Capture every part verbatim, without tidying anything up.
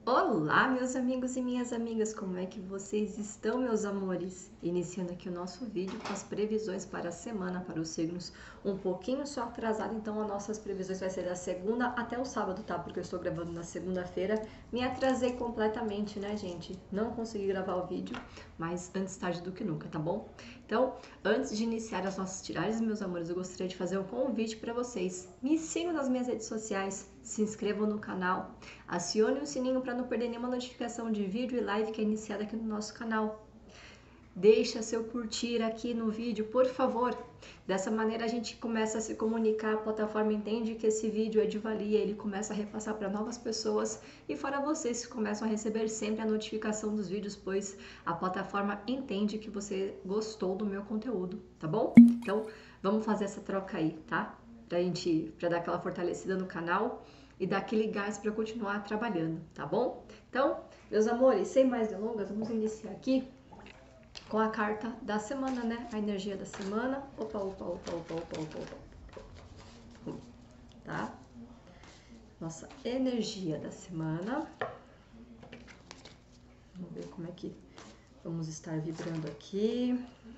Olá, meus amigos e minhas amigas, como é que vocês estão, meus amores? Iniciando aqui o nosso vídeo com as previsões para a semana, para os signos, um pouquinho só atrasado, então as nossas previsões vai ser da segunda até o sábado, tá? Porque eu estou gravando na segunda-feira, me atrasei completamente, né, gente? Não consegui gravar o vídeo, mas antes tarde do que nunca, tá bom? Então, antes de iniciar as nossas tiragens, meus amores, eu gostaria de fazer um convite para vocês. Me sigam nas minhas redes sociais, se inscrevam no canal, acione o sininho para não perder nenhuma notificação de vídeo e live que é iniciada aqui no nosso canal. Deixa seu curtir aqui no vídeo, por favor. Dessa maneira a gente começa a se comunicar, a plataforma entende que esse vídeo é de valia, ele começa a repassar para novas pessoas e fora vocês que começam a receber sempre a notificação dos vídeos, pois a plataforma entende que você gostou do meu conteúdo, tá bom? Então vamos fazer essa troca aí, tá? Pra gente, pra dar aquela fortalecida no canal e dar aquele gás para continuar trabalhando, tá bom? Então, meus amores, sem mais delongas, vamos iniciar aqui com a carta da semana, né? A energia da semana. Opa, opa, opa, opa, opa, opa, opa. Tá? Nossa energia da semana. Vamos ver como é que vamos estar vibrando aqui.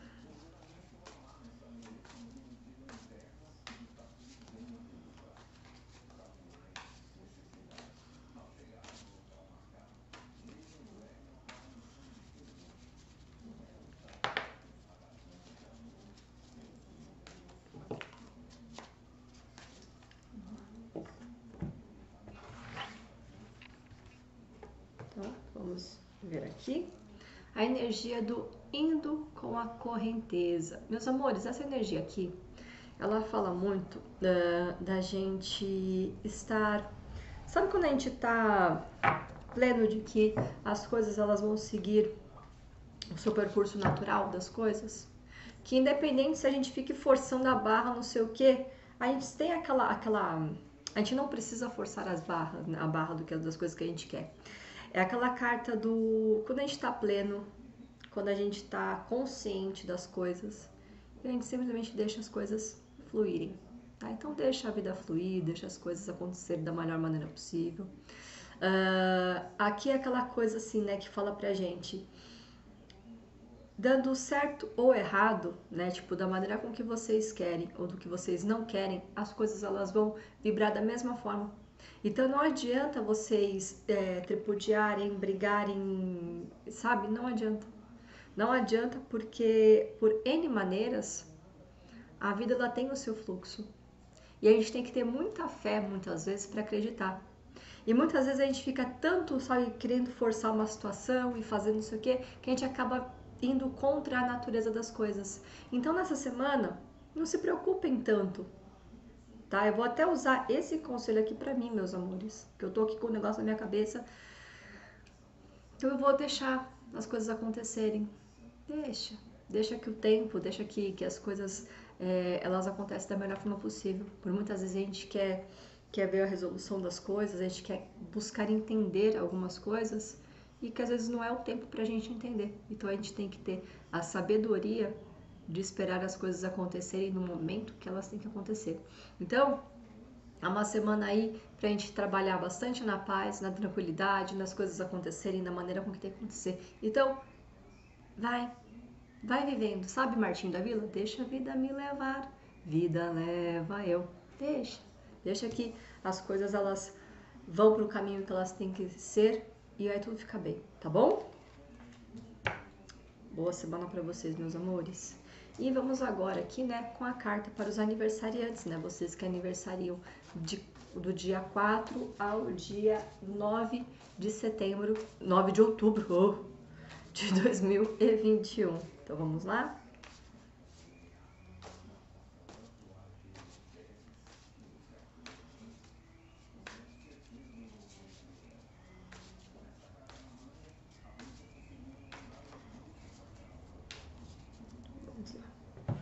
Então, vamos ver aqui. A energia do indo com a correnteza. Meus amores, essa energia aqui, ela fala muito da, da gente estar... Sabe quando a gente tá pleno de que as coisas elas vão seguir o seu percurso natural das coisas? Que independente se a gente fique forçando a barra, não sei o que, a gente tem aquela... aquela a gente não precisa forçar as barras, a barra do que das coisas que a gente quer. É aquela carta do quando a gente tá pleno, quando a gente tá consciente das coisas, e a gente simplesmente deixa as coisas fluírem, tá? Então deixa a vida fluir, deixa as coisas acontecerem da melhor maneira possível. Uh, aqui é aquela coisa assim, né, que fala pra gente, dando certo ou errado, né, tipo, da maneira com que vocês querem ou do que vocês não querem, as coisas elas vão vibrar da mesma forma. Então não adianta vocês é, tripudiarem, brigarem, sabe? Não adianta. Não adianta porque por N maneiras a vida ela tem o seu fluxo. E a gente tem que ter muita fé muitas vezes para acreditar. E muitas vezes a gente fica tanto, sabe, querendo forçar uma situação e fazendo isso aqui, que a gente acaba indo contra a natureza das coisas. Então nessa semana, não se preocupem tanto. Tá? Eu vou até usar esse conselho aqui pra mim, meus amores, que eu tô aqui com o negócio na minha cabeça. Então eu vou deixar as coisas acontecerem. Deixa. Deixa que o tempo, deixa que, que as coisas, é, elas acontecem da melhor forma possível. Por muitas vezes a gente quer, quer ver a resolução das coisas, a gente quer buscar entender algumas coisas e que às vezes não é o tempo pra gente entender. Então a gente tem que ter a sabedoria de esperar as coisas acontecerem no momento que elas têm que acontecer. Então, é uma semana aí pra gente trabalhar bastante na paz, na tranquilidade, nas coisas acontecerem da maneira com que tem que acontecer. Então, vai, vai vivendo, sabe, Martinho da Vila? Deixa a vida me levar, vida leva eu. Deixa, deixa que as coisas elas vão pro caminho que elas têm que ser e aí tudo fica bem, tá bom? Boa semana pra vocês, meus amores. E vamos agora aqui, né, com a carta para os aniversariantes, né, vocês que aniversariam de, do dia quatro ao dia nove de setembro, nove de outubro oh, de dois mil e vinte e um. Então vamos lá? Vamos lá.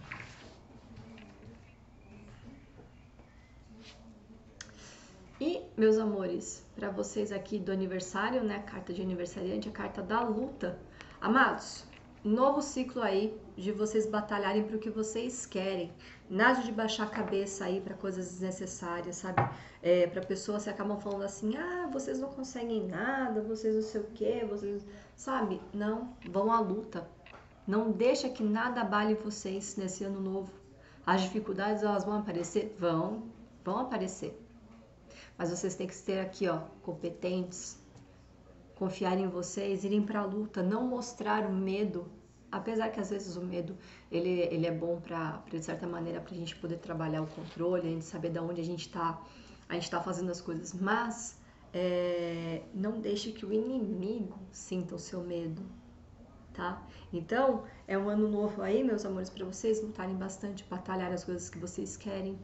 E, meus amores, para vocês aqui do aniversário, né, carta de aniversariante, a carta da luta. Amados, novo ciclo aí de vocês batalharem para o que vocês querem. Nada de baixar a cabeça aí para coisas desnecessárias, sabe? É, para pessoas que acabam falando assim, ah, vocês não conseguem nada, vocês não sei o quê, vocês... Sabe? Não, vão à luta. Não deixa que nada abale vocês nesse ano novo. As dificuldades, elas vão aparecer? Vão, vão aparecer. Mas vocês têm que ser aqui, ó, competentes, confiar em vocês, irem para a luta, não mostrar o medo, apesar que às vezes o medo ele, ele é bom para, de certa maneira, para a gente poder trabalhar o controle, a gente saber de onde a gente está a gente tá fazendo as coisas, mas é, não deixe que o inimigo sinta o seu medo, tá? Então, é um ano novo aí, meus amores, para vocês lutarem bastante, batalhar as coisas que vocês querem,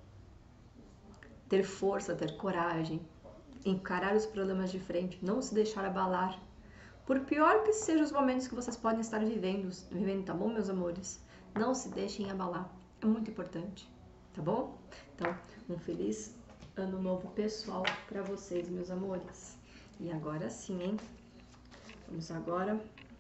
ter força, ter coragem, encarar os problemas de frente, não se deixar abalar. Por pior que sejam os momentos que vocês podem estar vivendo, vivendo, tá bom, meus amores? Não se deixem abalar, é muito importante, tá bom? Então, um feliz ano novo pessoal para vocês, meus amores. E agora sim, hein? Vamos agora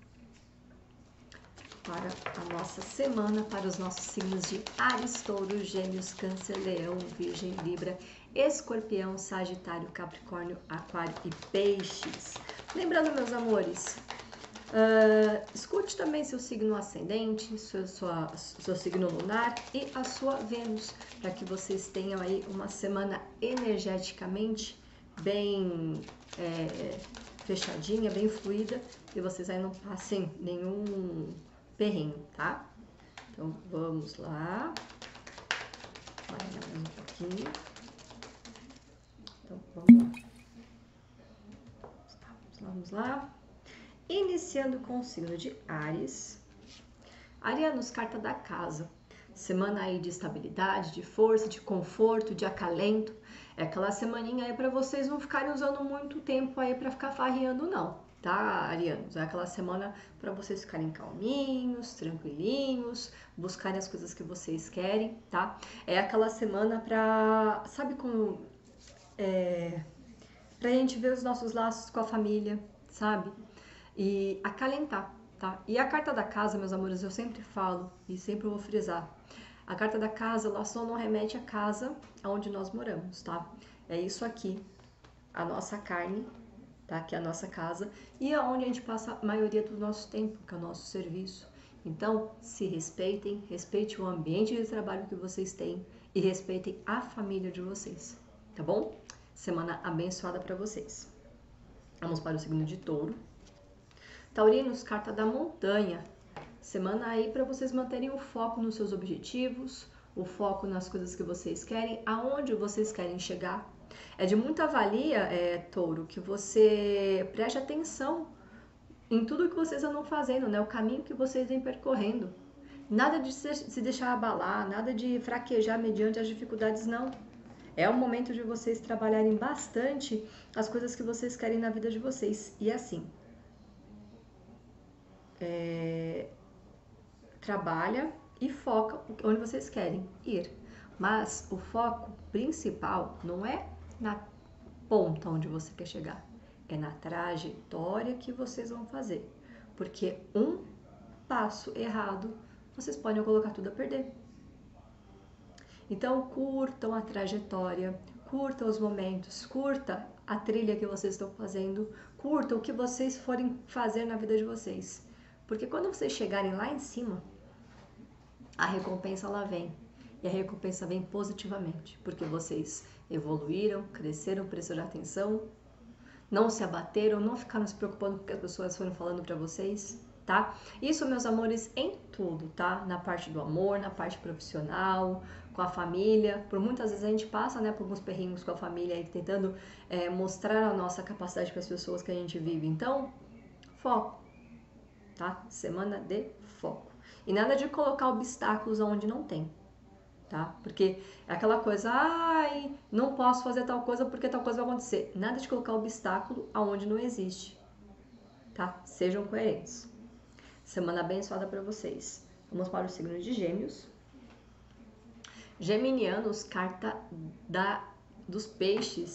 para a nossa semana, para os nossos signos de Áries, Touro, Gêmeos, Câncer, Leão, Virgem, Libra, Escorpião, Sagitário, Capricórnio, Aquário e Peixes. Lembrando, meus amores, uh, escute também seu signo ascendente, seu, sua, seu signo lunar e a sua Vênus, para que vocês tenham aí uma semana energeticamente bem é, fechadinha, bem fluida, e vocês aí não passem nenhum perrengue, tá? Então, vamos lá. Vai mais um pouquinho. Então, vamos lá. Vamos lá, vamos lá. Iniciando com o signo de Áries. Arianos, carta da casa. Semana aí de estabilidade, de força, de conforto, de acalento. É aquela semaninha aí para vocês não ficarem usando muito tempo aí para ficar farreando, não. Tá, arianos? É aquela semana para vocês ficarem calminhos, tranquilinhos, buscarem as coisas que vocês querem, tá? É aquela semana para, sabe como, é, pra gente ver os nossos laços com a família, sabe? E acalentar, tá? E a carta da casa, meus amores, eu sempre falo e sempre vou frisar. A carta da casa, ela só não remete à casa onde nós moramos, tá? É isso aqui, a nossa carne, tá? Que é a nossa casa, e aonde a gente passa a maioria do nosso tempo, que é o nosso serviço. Então, se respeitem, respeite o ambiente de trabalho que vocês têm e respeitem a família de vocês, tá bom? Semana abençoada para vocês. Vamos para o signo de Touro. Taurinos, carta da montanha. Semana aí para vocês manterem o foco nos seus objetivos, o foco nas coisas que vocês querem, aonde vocês querem chegar. É de muita valia, é, Touro, que você preste atenção em tudo que vocês andam fazendo, né? O caminho que vocês vêm percorrendo. Nada de se deixar abalar, nada de fraquejar mediante as dificuldades, não. É o momento de vocês trabalharem bastante as coisas que vocês querem na vida de vocês. E assim, é, trabalha e foca onde vocês querem ir. Mas o foco principal não é na ponta onde você quer chegar, é na trajetória que vocês vão fazer. Porque um passo errado, vocês podem colocar tudo a perder. Então, curtam a trajetória, curtam os momentos, curta a trilha que vocês estão fazendo, curtam o que vocês forem fazer na vida de vocês. Porque quando vocês chegarem lá em cima, a recompensa ela vem. E a recompensa vem positivamente, porque vocês evoluíram, cresceram, prestaram atenção, não se abateram, não ficaram se preocupando com o que as pessoas foram falando para vocês, tá? Isso, meus amores, em tudo, tá? Na parte do amor, na parte profissional, com a família. Por muitas vezes a gente passa, né, por alguns perrengues com a família aí, tentando é, mostrar a nossa capacidade para as pessoas que a gente vive. Então, foco, tá? Semana de foco. E nada de colocar obstáculos onde não tem, tá? Porque é aquela coisa, ai, não posso fazer tal coisa porque tal coisa vai acontecer. Nada de colocar obstáculo aonde não existe, tá? Sejam coerentes. Semana abençoada para vocês. Vamos para o signo de Gêmeos. Geminianos, carta da, dos peixes.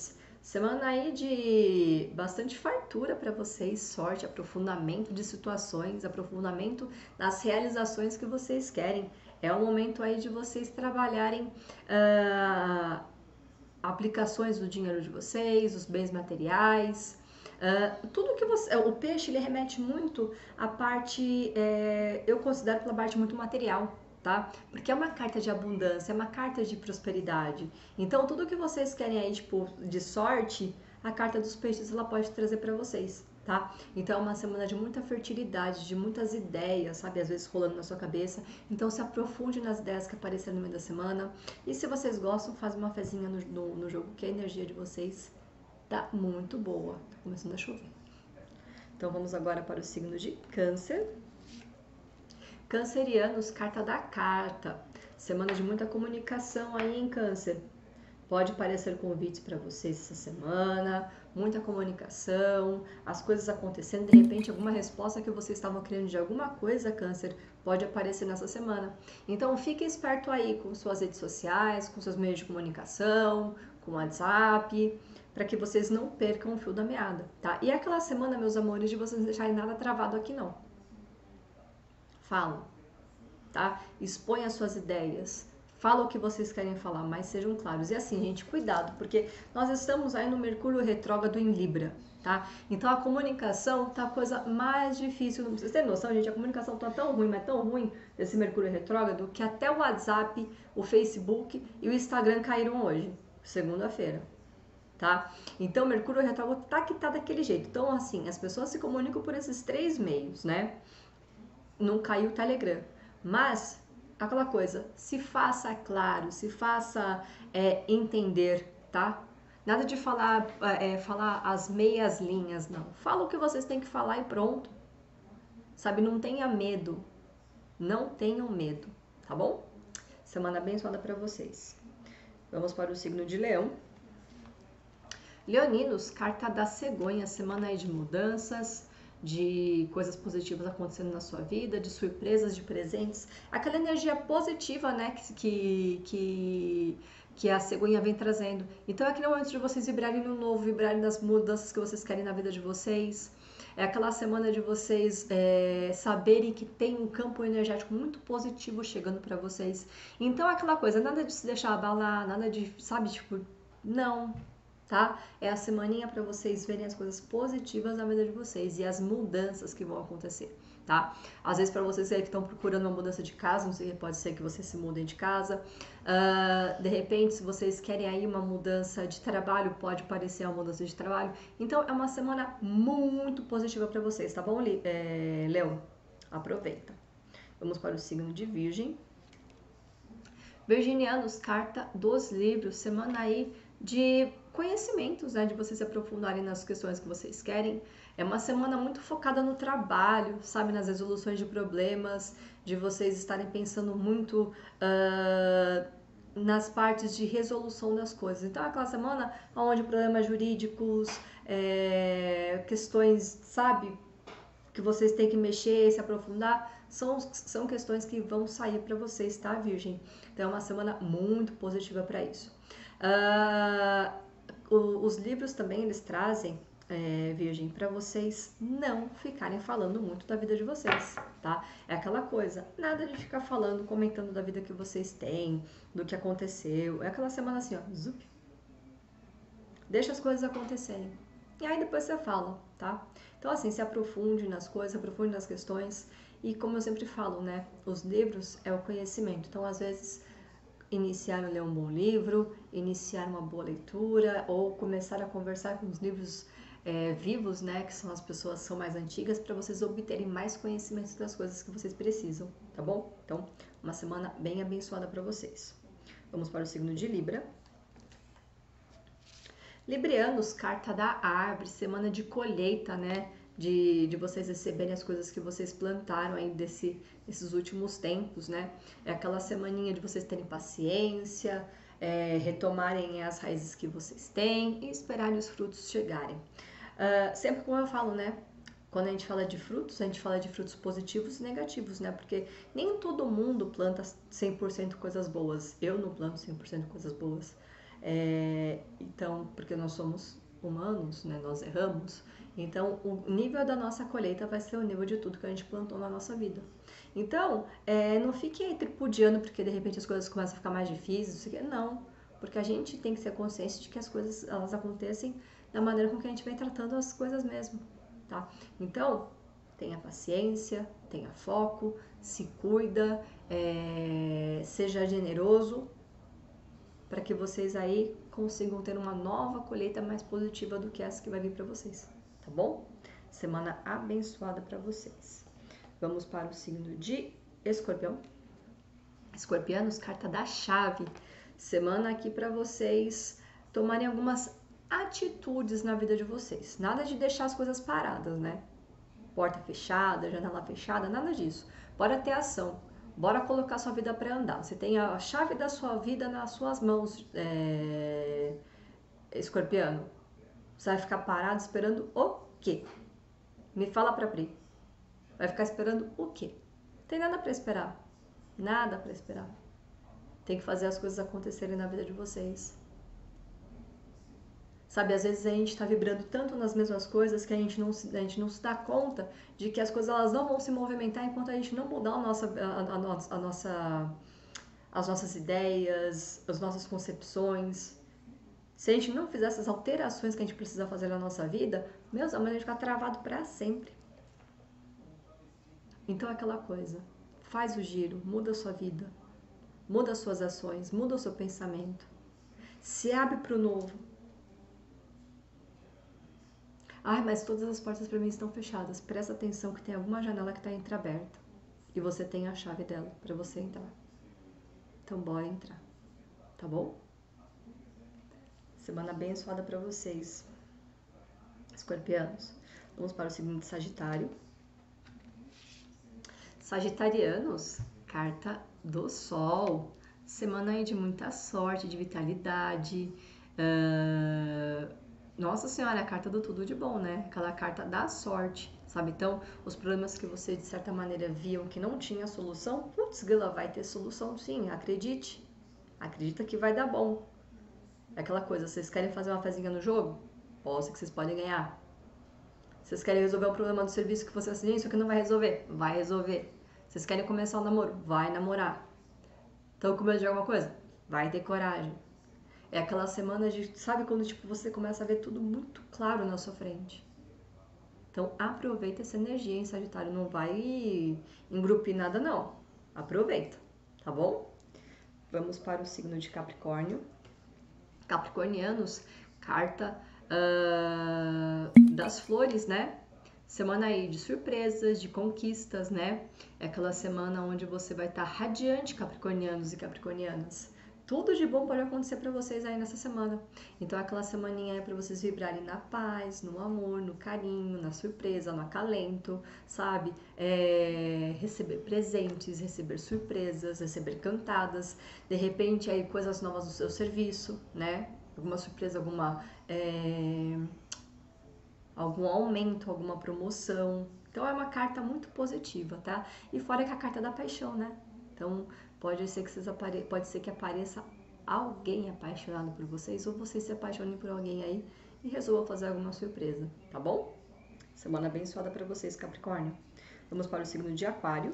Semana aí de bastante fartura para vocês, sorte, aprofundamento de situações, aprofundamento nas realizações que vocês querem. É o momento aí de vocês trabalharem ah, aplicações do dinheiro de vocês, os bens materiais, uh, tudo que você. O peixe ele remete muito à parte, é, eu considero pela parte muito material, tá? Porque é uma carta de abundância, é uma carta de prosperidade. Então tudo que vocês querem aí, tipo, de sorte, a carta dos peixes ela pode trazer para vocês. Tá? Então é uma semana de muita fertilidade, de muitas ideias, sabe? Às vezes rolando na sua cabeça. Então se aprofunde nas ideias que apareceram no meio da semana. E se vocês gostam, faz uma fezinha no, no, no jogo, que a energia de vocês tá muito boa. Tá começando a chover. Então vamos agora para o signo de Câncer. Cancerianos, carta da carta. Semana de muita comunicação aí em Câncer. Pode parecer convites para vocês essa semana, muita comunicação, as coisas acontecendo, de repente alguma resposta que vocês estavam querendo de alguma coisa, Câncer, pode aparecer nessa semana. Então fique esperto aí com suas redes sociais, com seus meios de comunicação, com o WhatsApp, para que vocês não percam o fio da meada, tá? E é aquela semana, meus amores, de vocês não deixarem nada travado aqui não. Falam, tá? Expõe as suas ideias. Fala o que vocês querem falar, mas sejam claros. E assim, gente, cuidado, porque nós estamos aí no Mercúrio retrógrado em Libra, tá? Então a comunicação tá a coisa mais difícil. Vocês têm noção, gente? A comunicação tá tão ruim, mas tão ruim desse Mercúrio retrógrado, que até o WhatsApp, o Facebook e o Instagram caíram hoje, segunda-feira, tá? Então o Mercúrio retrógrado tá que tá daquele jeito. Então, assim, as pessoas se comunicam por esses três meios, né? Não caiu o Telegram. Mas aquela coisa, se faça claro, se faça é, entender, tá? Nada de falar, é, falar as meias linhas, não. Fala o que vocês têm que falar e pronto. Sabe, não tenha medo. Não tenham medo, tá bom? Semana abençoada para vocês. Vamos para o signo de Leão. Leoninos, carta da cegonha, semana aí de mudanças, de coisas positivas acontecendo na sua vida, de surpresas, de presentes, aquela energia positiva, né, que, que, que, que a cegonha vem trazendo. Então é aquele momento de vocês vibrarem no novo, vibrarem nas mudanças que vocês querem na vida de vocês. É aquela semana de vocês é, saberem que tem um campo energético muito positivo chegando para vocês. Então é aquela coisa, nada de se deixar abalar, nada de, sabe, tipo, não, tá? É a semaninha para vocês verem as coisas positivas na vida de vocês e as mudanças que vão acontecer, tá? Às vezes para vocês aí que estão procurando uma mudança de casa, não sei, pode ser que vocês se mudem de casa. Uh, de repente, se vocês querem aí uma mudança de trabalho, pode parecer uma mudança de trabalho. Então é uma semana muito positiva para vocês, tá bom, é, Leão? Aproveita. Vamos para o signo de Virgem. Virginianos, carta dos livros, semana aí de conhecimentos, né, de vocês se aprofundarem nas questões que vocês querem. É uma semana muito focada no trabalho, sabe, nas resoluções de problemas, de vocês estarem pensando muito uh, nas partes de resolução das coisas. Então é aquela semana onde problemas jurídicos, é, questões, sabe, que vocês têm que mexer, se aprofundar, são, são questões que vão sair para vocês, tá, Virgem? Então é uma semana muito positiva para isso. Uh, os livros também, eles trazem, é, Virgem, para vocês não ficarem falando muito da vida de vocês, tá? É aquela coisa, nada de ficar falando, comentando da vida que vocês têm, do que aconteceu. É aquela semana assim, ó, zup. Deixa as coisas acontecerem. E aí depois você fala, tá? Então assim, se aprofunde nas coisas, se aprofunde nas questões. E como eu sempre falo, né? Os livros é o conhecimento. Então, às vezes, iniciar a ler um bom livro, iniciar uma boa leitura ou começar a conversar com os livros é, vivos, né, que são as pessoas que são mais antigas, para vocês obterem mais conhecimentos das coisas que vocês precisam, tá bom? Então, uma semana bem abençoada para vocês. Vamos para o signo de Libra. Librianos, carta da árvore, semana de colheita, né? De, de vocês receberem as coisas que vocês plantaram aí desse, desses últimos tempos, né? É aquela semaninha de vocês terem paciência, é, retomarem as raízes que vocês têm e esperarem os frutos chegarem. Uh, sempre como eu falo, né? Quando a gente fala de frutos, a gente fala de frutos positivos e negativos, né? Porque nem todo mundo planta cem por cento coisas boas. Eu não planto cem por cento coisas boas. É, então, porque nós somos humanos, né? Nós erramos. Então, o nível da nossa colheita vai ser o nível de tudo que a gente plantou na nossa vida. Então, é, não fique aí tripudiando porque de repente as coisas começam a ficar mais difíceis. Não, porque a gente tem que ser consciente de que as coisas elas acontecem da maneira com que a gente vem tratando as coisas mesmo, tá? Então, tenha paciência, tenha foco, se cuida, é, seja generoso, para que vocês aí consigam ter uma nova colheita mais positiva do que essa que vai vir para vocês, tá bom? Semana abençoada para vocês. Vamos para o signo de Escorpião. Escorpianos, carta da chave. Semana aqui para vocês tomarem algumas atitudes na vida de vocês. Nada de deixar as coisas paradas, né? Porta fechada, janela fechada, nada disso. Bora ter ação. Bora colocar sua vida para andar. Você tem a chave da sua vida nas suas mãos, é... Escorpiano. Você vai ficar parado esperando o quê? Me fala pra Pri. Vai ficar esperando o quê? Não tem nada para esperar. Nada para esperar. Tem que fazer as coisas acontecerem na vida de vocês. Sabe, às vezes a gente está vibrando tanto nas mesmas coisas que a gente, não se, a gente não se dá conta de que as coisas elas não vão se movimentar enquanto a gente não mudar a nossa, a, a, a, a nossa, as nossas ideias, as nossas concepções. Se a gente não fizer essas alterações que a gente precisa fazer na nossa vida, meus amores, a gente fica travado para sempre. Então é aquela coisa, faz o giro, muda a sua vida, muda as suas ações, muda o seu pensamento, se abre para o novo. Ai, mas todas as portas para mim estão fechadas. Presta atenção que tem alguma janela que está entreaberta. E você tem a chave dela para você entrar. Então, bora entrar. Tá bom? Semana abençoada para vocês. Escorpianos. Vamos para o signo de Sagitário. Sagitarianos, carta do Sol. Semana aí de muita sorte, de vitalidade. Uh... Nossa Senhora, a carta do tudo de bom, né? Aquela carta da sorte, sabe? Então, os problemas que você, de certa maneira, viam que não tinha solução, putz, Gila, vai ter solução sim, acredite. Acredita que vai dar bom. É aquela coisa, vocês querem fazer uma fezinha no jogo? Posso que vocês podem ganhar. Vocês querem resolver o problema do serviço que você assina, isso que não vai resolver? Vai resolver. Vocês querem começar um namoro? Vai namorar. Estão com medo de alguma coisa? Vai ter coragem. É aquela semana de, sabe quando tipo, você começa a ver tudo muito claro na sua frente. Então aproveita essa energia, hein, Sagitário? Não vai engrupir nada, não. Aproveita, tá bom? Vamos para o signo de Capricórnio. Capricornianos, carta uh, das flores, né? Semana aí de surpresas, de conquistas, né? É aquela semana onde você vai estar radiante, capricornianos e capricornianas. Tudo de bom pode acontecer para vocês aí nessa semana. Então, aquela semaninha é para vocês vibrarem na paz, no amor, no carinho, na surpresa, no acalento, sabe? É... Receber presentes, receber surpresas, receber cantadas. De repente, aí coisas novas no seu serviço, né? Alguma surpresa, alguma... É... algum aumento, alguma promoção. Então, é uma carta muito positiva, tá? E fora que a carta da paixão, né? Então... Pode ser que vocês apare... pode ser que apareça alguém apaixonado por vocês ou vocês se apaixonem por alguém aí e resolvam fazer alguma surpresa, tá bom? Semana abençoada para vocês, Capricórnio. Vamos para o signo de Aquário.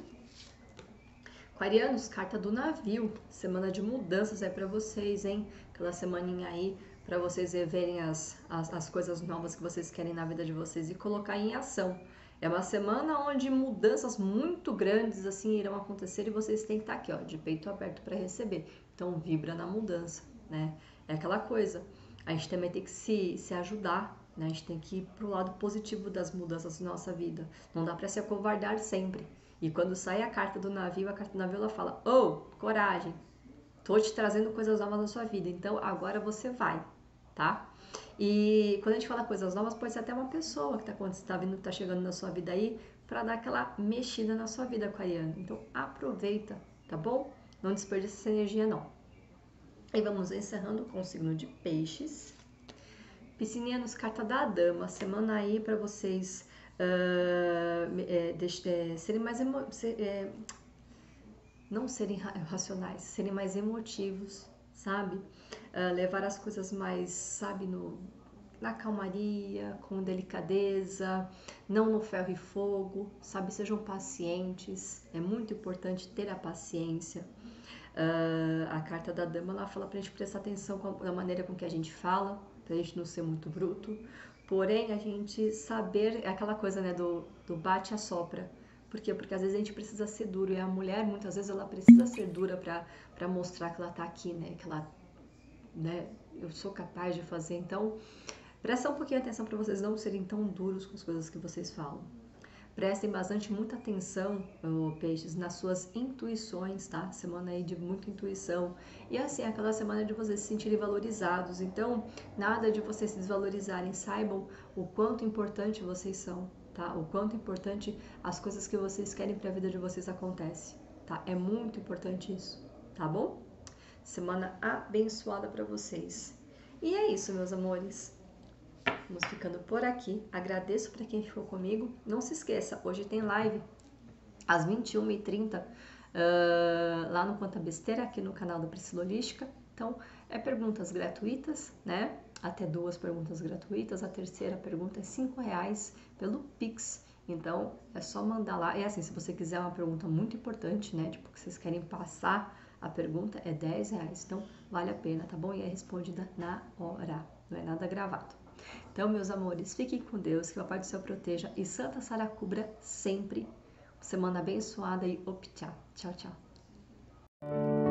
Aquarianos, carta do navio. Semana de mudanças aí para vocês, hein? Aquela semaninha aí para vocês verem as, as, as coisas novas que vocês querem na vida de vocês e colocar em ação. É uma semana onde mudanças muito grandes assim irão acontecer e vocês têm que estar aqui, ó, de peito aberto para receber. Então vibra na mudança, né? É aquela coisa. A gente também tem que se, se ajudar, né? A gente tem que ir pro lado positivo das mudanças na nossa vida. Não dá para se acovardar sempre. E quando sai a carta do navio, a carta do navio ela fala: "Oh, coragem. Tô te trazendo coisas novas na sua vida. Então agora você vai", tá? E quando a gente fala coisas novas, pode ser até uma pessoa que está tá vindo, tá chegando na sua vida aí para dar aquela mexida na sua vida, aquariano. Então aproveita, tá bom? Não desperdice essa energia, não. E vamos encerrando com o signo de Peixes. Piscinianos, carta da dama. Semana aí para vocês uh, é, de, é, serem mais emo, ser, é, não serem racionais, serem mais emotivos, sabe? uh, levar as coisas mais, sabe, no, na calmaria, com delicadeza, não no ferro e fogo, sabe, sejam pacientes, é muito importante ter a paciência. Uh, a carta da dama, ela fala pra gente prestar atenção com a, na maneira com que a gente fala, pra gente não ser muito bruto, porém a gente saber, é aquela coisa, né, do, do bate a sopra. Por quê? Porque às vezes a gente precisa ser duro, e a mulher, muitas vezes, ela precisa ser dura pra, pra mostrar que ela tá aqui, né, que ela, né, eu sou capaz de fazer. Então, presta um pouquinho de atenção para vocês não serem tão duros com as coisas que vocês falam. Prestem bastante, muita atenção, oh, peixes, nas suas intuições, tá? Semana aí de muita intuição. E assim, aquela semana de vocês se sentirem valorizados. Então, nada de vocês se desvalorizarem. Saibam o quanto importante vocês são, tá? O quanto importante as coisas que vocês querem para a vida de vocês acontecem, tá? É muito importante isso, tá bom? Semana abençoada para vocês. E é isso, meus amores. Vamos ficando por aqui. Agradeço para quem ficou comigo. Não se esqueça, hoje tem live às vinte e uma e trinta uh, lá no Quanta Besteira, aqui no canal da Priscila Holística. Então, é perguntas gratuitas, né? Até duas perguntas gratuitas. A terceira pergunta é cinco reais pelo Pix. Então, é só mandar lá. E assim, se você quiser uma pergunta muito importante, né? Tipo, que vocês querem passar a pergunta, é dez reais. Então, vale a pena, tá bom? E é respondida na hora. Não é nada gravado. Então, meus amores, fiquem com Deus, que o Papai do Céu proteja e Santa Sara cubra sempre. Semana abençoada e op, tchau, tchau, tchau.